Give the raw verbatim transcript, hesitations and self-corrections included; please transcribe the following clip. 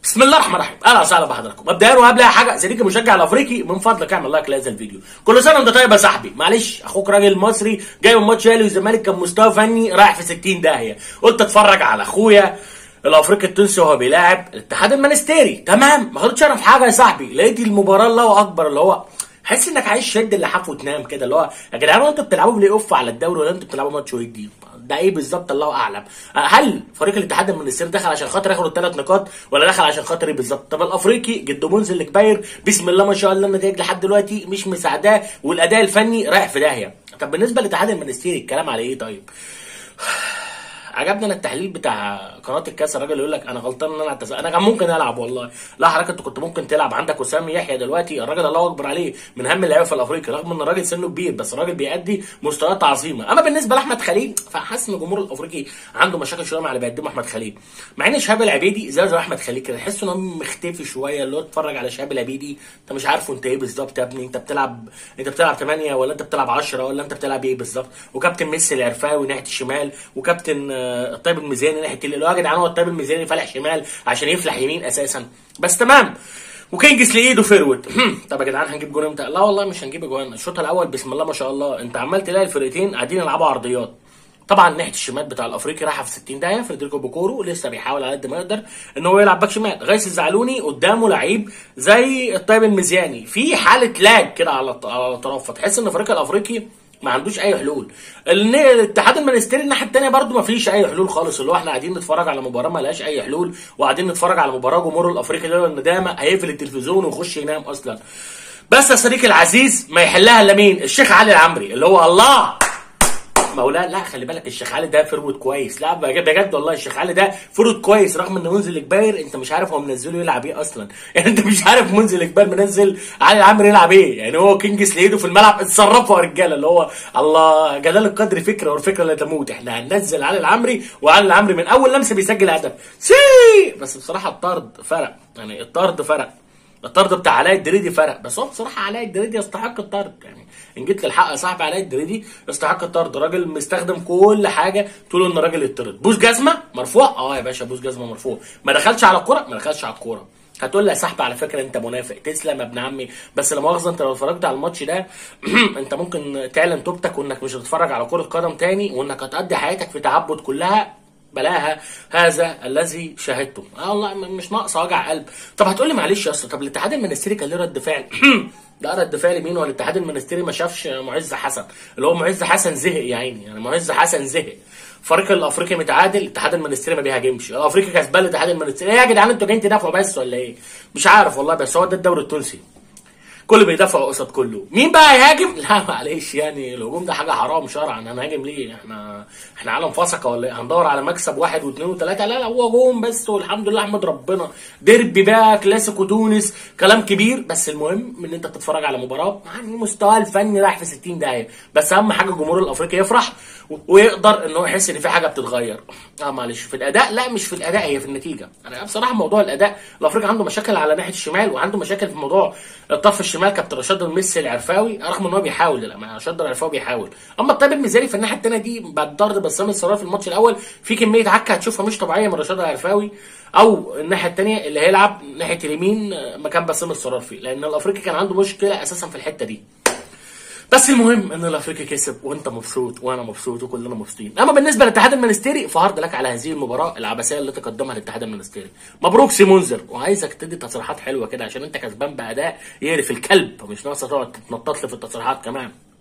بسم الله الرحمن الرحيم، اهلا وسهلا بحضراتكم. مبدئيا وقبل اي حاجه صديقي المشجع الافريقي من فضلك اعمل لايك لهذا الفيديو. كل سنه وانت طيب يا صاحبي. معلش اخوك راجل مصري جاي من ماتش الاهلي والزمالك كان مستوى فني رايح في ستين داهيه، قلت اتفرج على اخويا الافريقي التونسي وهو بيلاعب الاتحاد المنستيري. تمام، ما غلطتش انا في حاجه يا صاحبي. لقيت المباراه الله اكبر، اللي هو حس انك عايز شد اللحاف وتنام كده، اللي هو يا جدعان انتوا بتلعبوا بلاي اوف على الدوري ولا انتوا بتلعبوا ماتش ودي؟ ده ايه بالظبط؟ الله اعلم. هل فريق الاتحاد المنستيري دخل عشان خاطر ياخد الثلاث نقاط ولا دخل عشان خاطر ايه بالظبط؟ طب الافريقي جد منزل الكبير بسم الله ما شاء الله النتائج لحد دلوقتي مش مساعداه والاداء الفني رايح في داهيه. طب بالنسبه للاتحاد المنستيري الكلام على ايه طيب؟ عجبني انا التحليل بتاع قناه الكاس، الراجل يقول لك انا غلطان ان انا اعتزل، انا كان ممكن العب والله. لا حضرتك انت كنت ممكن تلعب، عندك وسام يحيى دلوقتي الراجل الله اكبر عليه من اهم اللعيبه في الافريقي، رغم ان الراجل سنه كبير بس الراجل بيأدي مستويات عظيمه. اما بالنسبه لاحمد خليل فحاسس ان الجمهور الافريقي عنده مشاكل شويه مع اللي بيقدمه احمد خليل، مع ان شهاب العبيدي زي زي احمد خليل كده تحس ان هو مختفي شويه، اللي هو اتفرج على شهاب العبيدي انت مش عارفه انت ايه بالظبط يا ابني، انت بتلعب انت بتلعب ثمانية ولا انت بتلعب عشرة ولا انت بتلعب ايه بالظبط؟ وكابتن ميسي العرفاوي ناحيه الشمال وكابتن الطيب الميزاني ناحيه اللي هو يا جدعان هو الطيب الميزاني فالح شمال عشان يفلح يمين اساسا بس. تمام، وكينجز لايده فيرود. طب يا جدعان هنجيب جون امتى؟ لا والله مش هنجيب جوان. الشوط الاول بسم الله ما شاء الله انت عمال تلاقي الفرقتين قاعدين يلعبوا عرضيات. طبعا ناحيه الشمال بتاع الافريقي رايحه في ستين داهيه، فريدريكو بوكورو لسه بيحاول على قد ما يقدر ان هو يلعب باك شمال، غيث الزعلوني قدامه لعيب زي الطيب المزياني، في حاله لاج كده على الاطراف، فتحس ان الفريق الافريقي ما عندوش اي حلول. الاتحاد المنستيري الناحيه الثانيه برده ما فيش اي حلول خالص، اللي هو احنا قاعدين نتفرج على مباراه ما لهاش اي حلول، وقاعدين نتفرج على مباراه جمهور الافريقي ده الندامه هيقفل التلفزيون ويخش ينام اصلا. بس يا صديقي العزيز ما يحلها الا مين؟ الشيخ علي العمري اللي هو الله مولانا. لا خلي بالك الشيخ علي ده فرود كويس، لا بجد والله الشيخ علي ده فرود كويس، رغم ان منزل الكبير انت مش عارف هو منزله يلعب ايه اصلا، يعني انت مش عارف منزل الكبير منزل علي العمري يلعب ايه، يعني هو كينجز لايده في الملعب اتصرفوا يا رجاله، اللي هو الله جلال القدر فكره والفكره لا تموت، احنا هننزل علي العمري وعلي العمري من اول لمسه بيسجل هدف سي. بس بصراحه الطرد فرق، يعني الطرد فرق، الطرد بتاع علاء الدريدي فرق، بس هو بصراحه علاء الدريدي يستحق الطرد، يعني ان جيت للحق يا صاحبي علاء الدريدي يستحق الطرد، راجل مستخدم كل حاجه تقول ان الراجل يطرد. بوس جزمه مرفوع، اه يا باشا بوس جزمه مرفوع، ما دخلش على الكوره ما دخلش على الكوره. هتقول لي يا صاحبي على فكره انت منافق، تسلم يا ابن عمي، بس لا مؤاخذه انت لو اتفرجت على الماتش ده انت ممكن تعلن توبتك وانك مش هتتفرج على كره قدم تاني، وانك هتقضي حياتك في تعبد كلها بلاها هذا الذي شاهدته. اه والله مش ناقصه وجع قلب. طب هتقول لي معلش يا اسطى، طب الاتحاد المنستيري كان ليه رد فعل؟ ده رد فعل مين؟ والاتحاد المنستيري ما شافش معز حسن، اللي هو معز حسن زهق يا عيني، يعني معز حسن زهق. الفريق الافريقي متعادل، الاتحاد المنستيري ما بيهاجمش، الافريقي كسبان الاتحاد المنستيري. ايه يا جدعان انتوا جايين تدافعوا بس ولا ايه؟ مش عارف والله، بس هو ده الدوري التونسي كله بيدافع قصاد كله. مين بقى هيهاجم؟ لا معلش يعني الهجوم ده حاجه حرام شرعا، هنهاجم ليه؟ احنا احنا عالم فسقه ولا ايه؟ هندور على مكسب واحد واثنين وثلاثه؟ لا لا هو جون بس والحمد لله احمد ربنا. ديربي بقى كلاسيكو تونس كلام كبير، بس المهم ان انت تتفرج على مباراه يعني مستوى الفني رايح في ستين داهيه، بس اهم حاجه الجمهور الافريقي يفرح ويقدر ان هو يحس ان في حاجه بتتغير. اه معلش في الاداء، لا مش في الاداء هي في النتيجه. انا بصراحه موضوع الاداء الافريقي عنده مشاكل على ناحيه الشمال، وعنده مشاكل في موضوع الطرف الشمال كابتن رشاد الميسي العرفاوي، رغم ان هو بيحاول، لا رشاد العرفاوي بيحاول. اما الطيب الميزاني في الناحيه الثانيه دي بعد طرد بسام السراج في الماتش الاول في كميه عكه هتشوفها مش طبيعيه من رشاد العرفاوي، او الناحيه الثانيه اللي هيلعب ناحيه اليمين مكان بسام السراج فيه، لان الافريقي كان عنده مشكله اساسا في الحته دي. بس المهم ان الافريقي كسب وانت مبسوط وانا مبسوط وكلنا مبسوطين. اما بالنسبه للاتحاد المنستيري فهارد لك على هذه المباراه العبثيه اللي تقدمها الاتحاد المنستيري. مبروك سي منذر، وعايزك تدي تصريحات حلوه كده عشان انت كسبان باداء يقرف الكلب، ومش ناقصه تقعد تتنطط لي في التصريحات كمان.